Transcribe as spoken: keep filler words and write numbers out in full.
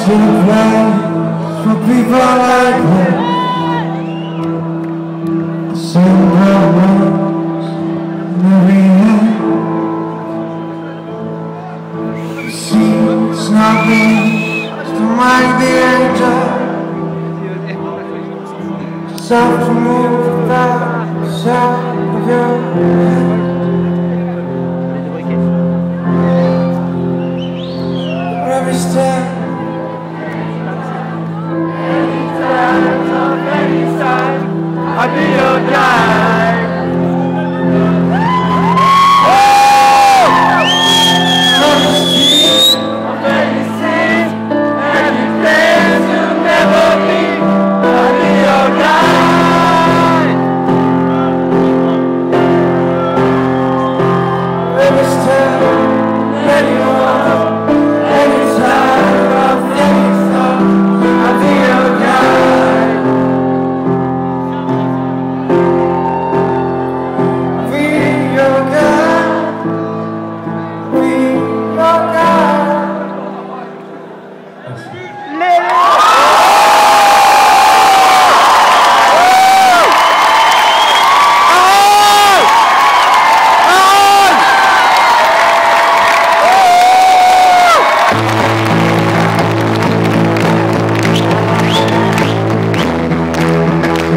to play for people like me. Simple words, moving in. See, it's nothing to make the angel. Just have to move without the sound of your hand. Every step